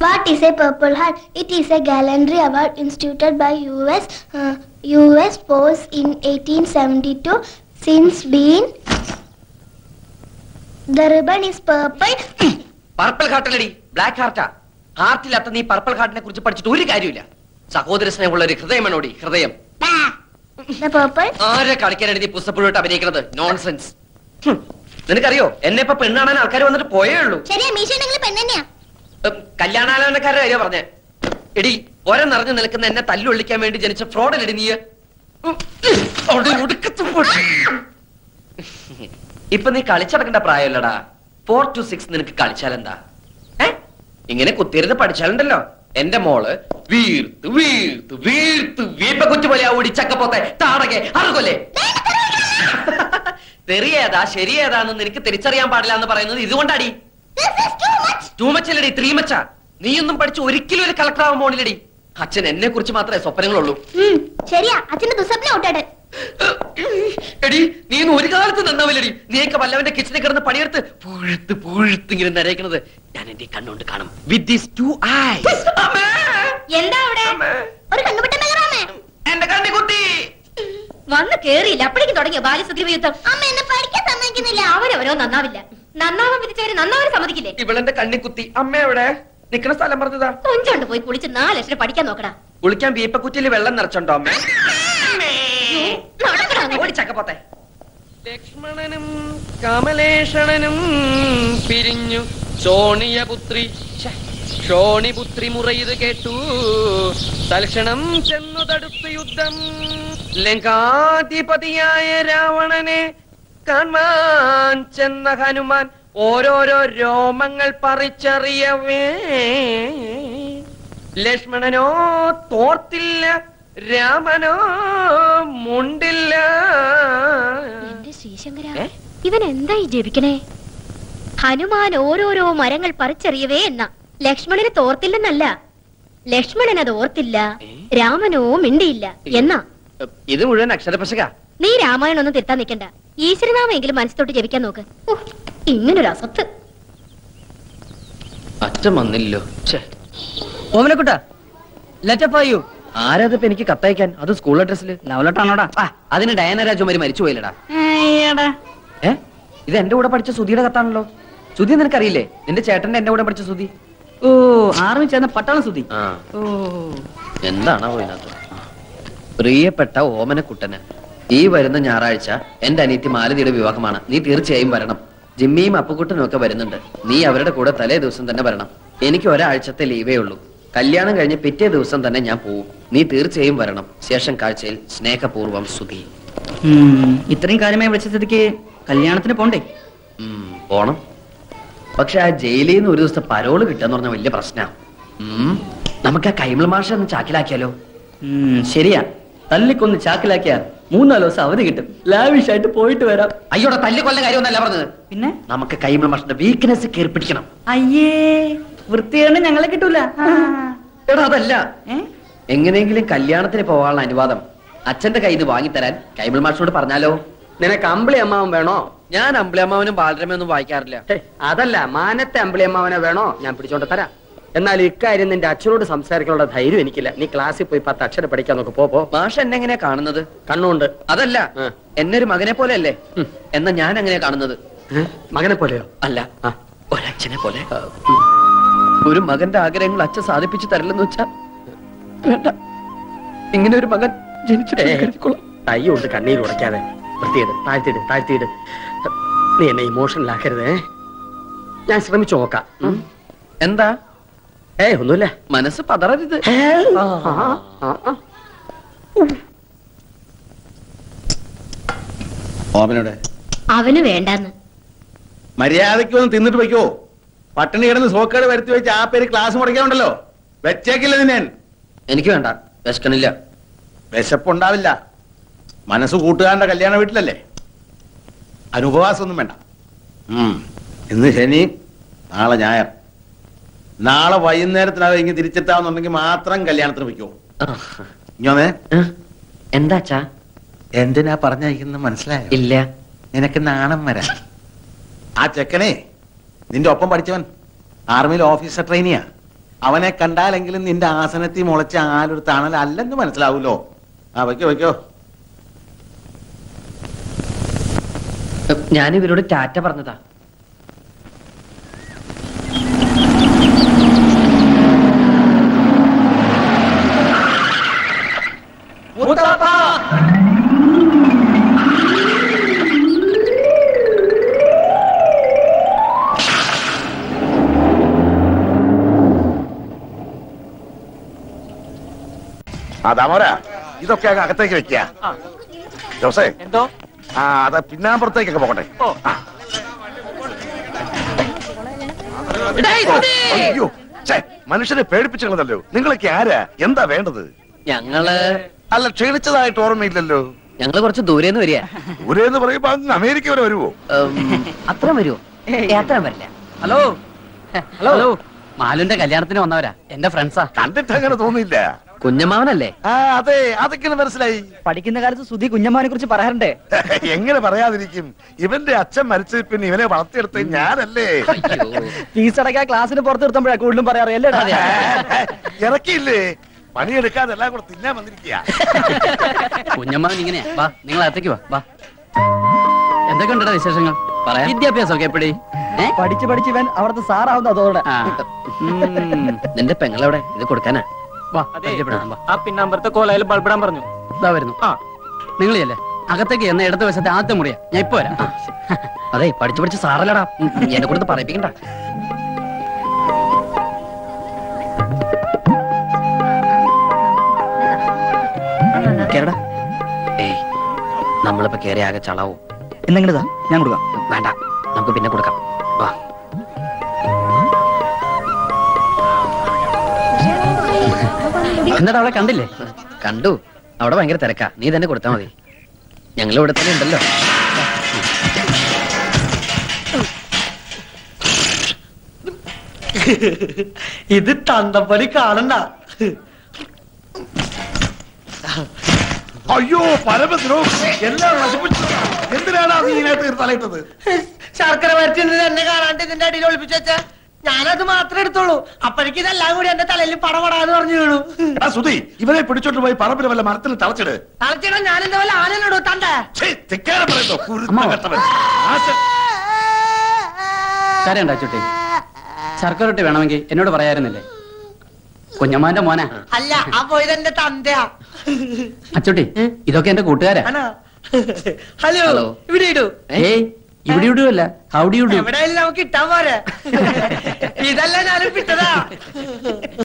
What is a Purple Heart? It is a gallantry award instituted by US Force in 1872. Since being the ribbon is purple. Purple heart already. Black heart. Heart illatta nee purple heart ne kurichu padichittu oru karyumilla. Sahodara sneham ulla oru hridayam anodi hridayam. The purple? Aare kalikkanadi nee pussapulottu abhinayikkannathu nonsense. നിനക്കറിയോ എന്നെ ഇപ്പൊ പെണ്ണാണാൻ ആൾക്കാർ വന്നിട്ട് പോയേ ഉള്ളൂ. ശരിയാ മീശ പെണ്ണെന്നെയാ. കല്യാണാലോചനക്കാരുടെ കാര്യം പറഞ്ഞേ. എടി ഒര നിറഞ്ഞു നിൽക്കുന്ന എന്നെ തല്ലുള്ളിക്കാൻ വേണ്ടി ജനിച്ച ഫ്രോഡല്ലടി നീ. ഇപ്പൊ നീ കളിച്ചടക്കേണ്ട പ്രായമല്ലടാ. 4 to 6 നിനക്ക് കളിച്ചാലെന്താ? ഇങ്ങനെ കുത്തിയിരുന്ന് പഠിച്ചാലുണ്ടല്ലോ എന്റെ മോള് വീർത്ത് വീർത്ത് വീർത്ത് വീപ്പ കുറ്റി പോലെ ഓടി ചക്കപ്പോത്തെ താടകെ അറുകൊല്ലേ. തെറിയേതാ ശരിയേതാന്ന് നിനക്ക് തിരിച്ചറിയാൻ പാടില്ല എന്ന് പറയുന്നത് ഇതുകൊണ്ടാടി. ടൂ മച്ച് അല്ലടി 3 മച്ചാ. നീയൊന്നും പഠിച്ച് ഒരിക്കലും ഒരു കളക്ടർ ആവാൻ പോണില്ലടി. അച്ഛൻ എന്നെ കുറിച്ച് മാത്രമേ സ്വപ്നങ്ങളുള്ളൂ. ശരിയാ അച്ഛന്റെ ദുസ്വപ്നം ഔട്ടാട്. എടി നീ ഒരു കാലത്ത് നന്നാവില്ലടി. നീയൊക്കെ വല്ലവന്റെ കിച്ചണിൽ കിടന്ന് പണിയെടുത്ത് പുഴുത്ത് പുഴുത്ത് ഇങ്ങനെ നരയിക്കുന്നത് ഞാൻ എന്റെ കണ്ണുകൊണ്ട് കാണും. With these 2 eyes. എന്താ അവിടെ ഒരു കണ്ണുപെട്ട മെഗറാമേ എന്റെ കണ്ണി കുത്തി വന്ന് കേറിയില്ല അപ്പോഴേക്കും തുടങ്ങിയ ബാല്യസുഗ്രീവ യുദ്ധം. അമ്മ എന്നെ പഠിക്കാൻ സമ്മതിക്കുന്നില്ല. അവരവരോ നന്നാവില്ല. നന്നാവാൻ വിധിച്ചവര് നന്നാവാൻ സമ്മതിക്കില്ലേ? ഇവളെന്റെ കണ്ണി കുത്തി. അമ്മ എവിടെ നിക്കണ സ്ഥലം പറഞ്ഞതാ. കൊഞ്ചോണ്ട് പോയി കുളിച്ച് 4 ലക്ഷം പഠിക്കാൻ നോക്കടാ. കുളിക്കാൻ വീപ്പക്കുറ്റിയിൽ വെള്ളം നിറച്ചുണ്ടോ അമ്മ? ഓടിച്ചക്കപ്പോത്തെ. ലക്ഷ്മണനും കമലേഷണനും പിരിഞ്ഞു ഷോണിപുത്രി മുറയത് കേട്ടു. തൽക്ഷണം ചെന്നു തടുത്തു യുദ്ധം. ലങ്കാധിപതിയായ രാവണനെ കാണാൻ ചെന്ന ഹനുമാൻ ഓരോരോ രോമങ്ങൾ പറിച്ചറിയവേ ലക്ഷ്മണനോ തോർത്തില്ല രാമനോ മുണ്ടില്ല. എന്റെ ശ്രീശങ്കര ഇവൻ എന്തായി ജപിക്കണേ? ഹനുമാൻ ഓരോരോ മരങ്ങൾ പറിച്ചെറിയവേ എന്ന ലക്ഷ്മണന് തോർത്തില്ലെന്നല്ല, ലക്ഷ്മണൻ അത് ഓർത്തില്ല, രാമനോ മിണ്ടിയില്ല എന്നാ. ഇത് മുഴുവൻ അക്ഷരപശക. നീ രാമായണം ഒന്നും തിരുത്താൻ നിൽക്കണ്ട. ഈശ്വരനാമെങ്കിലും മനസ്സിലോട്ട് ജപിക്കാൻ നോക്ക്. ഇങ്ങനൊരു അസത്ത്. അച്ഛൻ വന്നില്ലല്ലോ. ഓമനക്കുട്ട ലെറ്റപ്പായു. ആരാതിപ്പോ എനിക്ക് കത്തയക്കാൻ? അത് സ്കൂൾ അഡ്രസ്സിൽ. ലവലട്ടാണോടാ? അതിന് ഡയന രാജകുമാരി മരിച്ചു പോയില്ലടാ. ഇത് എന്റെ കൂടെ പഠിച്ച സുധിയുടെ കത്താണല്ലോ. സുധി നിനക്കറിയില്ലേ? നിന്റെ ചേട്ടന്റെ എന്റെ കൂടെ പഠിച്ച സുധി. ഓ ആർമി ചേർന്ന പട്ടാളം സുധി. എന്താണോ ഇതിനകത്ത്? പ്രിയപ്പെട്ട ഓമനക്കുട്ടന്, ഈ വരുന്ന ഞായറാഴ്ച എന്റെ അനിയത്തി മാലതിയുടെ വിവാഹമാണ്. നീ തീർച്ചയായും വരണം. ജിമ്മിയും അപ്പുക്കുട്ടനും ഒക്കെ വരുന്നുണ്ട്. നീ അവരുടെ കൂടെ തലേ ദിവസം തന്നെ വരണം. എനിക്ക് ഒരാഴ്ചത്തെ ലീവേ ഉള്ളൂ. കല്യാണം കഴിഞ്ഞ് പിറ്റേ ദിവസം തന്നെ ഞാൻ പോവും. നീ തീർച്ചയായും വരണം. ശേഷം കാഴ്ചയിൽ സ്നേഹപൂർവം സുധി. ഇത്രയും കാര്യമായി വിളിച്ച സ്ഥിതിക്ക് കല്യാണത്തിന് പോണ്ടേ? പോണം. പക്ഷെ ആ ജയിലിൽ നിന്ന് ഒരു ദിവസത്തെ പരോള് കിട്ടാന്ന് പറഞ്ഞ വലിയ പ്രശ്നമാണ്. നമുക്ക് ആ കൈമൾ മാഷ ഒന്ന് ചാക്കിലാക്കിയാലോ? ശരിയാ, തല്ലിക്കൊന്ന് ചാക്കിലാക്കിയാൽ 3-4 ദിവസം അവധി കിട്ടും. ലാവിഷായിട്ട് പോയിട്ട് വരാം. അയ്യോടെ തല്ലിക്കൊല്ല കാര്യമൊന്നല്ല പറഞ്ഞത്. പിന്നെ നമുക്ക് കൈമൾ മാഷിന്റെ വീക്ക്നെസ് കയറി പിടിക്കണം. അയ്യേ വൃത്തിയാണ് ഞങ്ങളെ കിട്ടൂല. എടാ അതല്ല, എങ്ങനെയെങ്കിലും കല്യാണത്തിന് പോകാനുള്ള അനുവാദം അച്ഛന്റെ കയ്യിൽ നിന്ന് വാങ്ങിത്തരാൻ കൈമൾ മാഷിനോട് പറഞ്ഞാലോ? നിനക്ക് അമ്പിളി അമ്മാവൻ വേണോ? ഞാൻ അമ്പിളി അമ്മാവനും ബാലരമയൊന്നും വായിക്കാറില്ല. അതല്ല, മാനത്തെ അമ്പിളി അമ്മാവനെ വേണോ? ഞാൻ പിടിച്ചോണ്ട് തരാം. എന്നാൽ ഇക്കാര്യം നിന്റെ അച്ഛനോട് സംസാരിക്കാനുള്ള ധൈര്യം എനിക്കില്ല. നീ ക്ലാസ്സിൽ പോയി 10 അക്ഷരം പഠിക്കാൻ നോക്ക്. പോ. മാഷ് എന്നെ എങ്ങനെയാ കാണുന്നത്? കണ്ണുണ്ട്. അതല്ല, എന്നെ ഒരു മകനെ പോലെ അല്ലേ? എന്നാ ഞാൻ എങ്ങനെയാ കാണുന്നത്? മകനെ പോലെയോ? അല്ല, ഒരച്ഛനെ പോലെ. ഒരു മകന്റെ ആഗ്രഹങ്ങൾ അച്ഛൻ സാധിപ്പിച്ചു തരില്ലെന്ന് വെച്ചാ വേണ്ട. ഇങ്ങനെ ഒരു മകൻ ജനിച്ചിട്ട് തയ്യുണ്ട്. കണ്ണീര് ഉടയ്ക്കാതെ വൃത്തിയിട്. താഴ്ത്തിയിട്. നീ എന്നെ ഇമോഷണൽ ആക്കരുതേ. ഞാൻ ശ്രമിച്ചു നോക്കാം. എന്താ? ഒന്നുമില്ല. മനസ്സ് പതറരുത്. അവന് വേണ്ടെന്ന്. മര്യാദയ്ക്ക് ഒന്ന് തിന്നിട്ട് വയ്ക്കോ. പട്ടിണി കിടന്ന് സോക്കേട് വരുത്തി വെച്ച് ആ പേര് ക്ലാസ് മുടക്കാനുണ്ടല്ലോ. വെച്ചേക്കില്ല നിന്നെ. എനിക്ക് വേണ്ട, വിശക്കണില്ല. വിശപ്പുണ്ടാവില്ല. മനസ്സ് കൂട്ടുകാരന്റെ കല്യാണ വീട്ടിലല്ലേ. അനുപവാസമൊന്നും വേണ്ട. ഇന്ന് ശനി, നാളെ ഞായർ. നാളെ വൈകുന്നേരത്തിനകം ഇങ്ങനെ തിരിച്ചെത്താവുന്നുണ്ടെങ്കിൽ മാത്രം കല്യാണത്തിന് വയ്ക്കോ. ഇങ്ങനെ എന്താച്ചാ? എന്തിനാ പറഞ്ഞയക്കുന്നത് മനസ്സിലായോ? ഇല്ല. നിനക്ക് നാണം വരാൻ. ആ ചെക്കനെ നിന്റെ ഒപ്പം പഠിച്ചവൻ ആർമിയിൽ ഓഫീസർ ട്രെയിനിയാ. അവനെ കണ്ടാലെങ്കിലും നിന്റെ ആസനത്തിൽ മുളച്ച ആലൊരു തണലല്ലെന്ന് മനസ്സിലാവൂലോ. ആ വയ്ക്കോ വയ്ക്കോ. ഞാൻ ഇവരോട് ടാറ്റ പറഞ്ഞതാ. അതാമോരാ, ഇതൊക്കെ അകത്തേക്ക് വെക്കുക. ജോസേ, എന്തോ? ആ അത് പിന്നാമ്പുറത്തേക്കൊക്കെ പോകട്ടെ. അയ്യോ, മനുഷ്യനെ പേടിപ്പിച്ചല്ലോ. നിങ്ങളൊക്കെ ആരാ? എന്താ വേണ്ടത്? ഞങ്ങള് അല്ല, ക്ഷണിച്ചതായിട്ട് ഓർമ്മയില്ലല്ലോ. ഞങ്ങള് കുറച്ച് ദൂരേന്ന് വരിക. ദൂരേന്ന് പറയുമ്പോ അങ്ങ് അമേരിക്ക വരെ വരുവോ? അത്ര വരുവോ? അത്ര വരില്ല. ഹലോ ഹലോ ഹലോ, മാലുന്റെ കല്യാണത്തിന് വന്നവരാ, എന്റെ ഫ്രണ്ട്സാ. കണ്ടിട്ട് അങ്ങനെ തോന്നിയില്ല. കുഞ്ഞമ്മാവനല്ലേ? ആ അതെ, അതൊക്കെ മനസ്സിലായി. പഠിക്കുന്ന കാലത്ത് സുധി കുഞ്ഞമ്മാനെ കുറിച്ച് പറയാറുണ്ടേ. എങ്ങനെ പറയാതിരിക്കും? ഇവന്റെ അച്ഛൻ മരിച്ച പിന്നെ ഇവനെ വളർത്തിയെടുത്ത് ഞാനല്ലേ. ഫീസ് അടയ്ക്കാൻ ക്ലാസ്സിന് പുറത്ത് നിർത്തുമ്പോഴാ കൂടുതലും പറയാറ്. അല്ലേടാ ഇറക്കിയില്ലേ? പണിയെടുക്കാതെ എല്ലാം കൂടെ തിന്നാൻ വന്നിരിക്കുക. കുഞ്ഞമ്മാവൻ ഇങ്ങനെയാ. വാ, നിങ്ങൾ അകത്തേക്ക് വാ. എന്തൊക്കെ ഉണ്ടോ വിശേഷങ്ങൾ? പറയാം. വിദ്യാഭ്യാസമൊക്കെ എപ്പടി? പഠിച്ച് പഠിച്ച് ഇവൻ അവിടുത്തെ സാറാവുന്ന അതോടെ. നിന്റെ പെങ്ങളെവിടെ? ഇത് കൊടുക്കാനാ? ആ പിന്നമ്പറത്തെ കോലയിൽ ബൾബിടാൻ പറഞ്ഞു. ഇതാ വരുന്നു. നിങ്ങളില്ലേ അകത്തേക്ക് എന്ന ഇടത് വശത്തെ ആദ്യത്തെ മുറിയാ. ഞാൻ ഇപ്പൊ വരാം. അതെ, പഠിച്ചു പഠിച്ച് സാറല്ലടാ, എന്നെ കൊടുത്ത് പറയിപ്പിക്കണ്ട. കേരടാ. ഏയ്, നമ്മളിപ്പോ കേറി ആകെ ചളാവും. എന്നെങ്കിലതാ ഞാൻ കൊടുക്കാം. വേണ്ട, നമുക്ക് പിന്നെ കൊടുക്കാം. വാ. എന്നിട്ട് അവിടെ കണ്ടില്ലേ? കണ്ടു. അവിടെ ഭയങ്കര തിരക്കാ. നീ തന്നെ കൊടുത്താ മതി. ഞങ്ങൾ ഇവിടെ തന്നെ ഉണ്ടല്ലോ. ഇത് തന്തപ്പടി കാണണ്ട. അയ്യോ പരമദ്രോ, എല്ലാം നശിപ്പിച്ചു. എന്തിനാണ് നീ ഇതിനകത്ത് തലയിട്ടത്? ശർക്കര വരട്ടി എന്നെ കാണാണ്ട് ഇതിന്റെ അടിയിൽ ഒളിപ്പിച്ചു വെച്ചാ ഞാനത് മാത്രമേ എടുത്തോളൂ. അപ്പോഴേക്കും ഇതെല്ലാം കൂടി എന്റെ തലയിൽ പടപടാന്ന് പറഞ്ഞു വീണു. എടാ സുധി, ഇവനെ പിടിച്ചോണ്ട് പോയി പറമ്പിൽ വല്ല മരത്തിൽ തളച്ചിട്. തളച്ചിടാൻ ഞാൻ എന്താ വല്ല ആനയിലിടൂ തന്റെ. കരയണ്ട ചുട്ടി. ശർക്കര റൊട്ടി വേണമെങ്കിൽ എന്നോട് പറയായിരുന്നില്ലേ? കുഞ്ഞമ്മാന്റെ മോനാ. അല്ല, ആ പോയത് എന്റെ തന്തയാ. അച്ചുട്ടി, ഇതൊക്കെ എന്റെ കൂട്ടുകാരാ. ഹലോ, ഇവിടെ ഇടൂ. ഏയ്, ഇവിടെ ഇടുവല്ല, ഹൗഡി ഇടൂ. എവിടെയായാലും നമുക്ക് ഇട്ടാൻ പോരെ. ഇതല്ല ഞാനും വിട്ടതാ.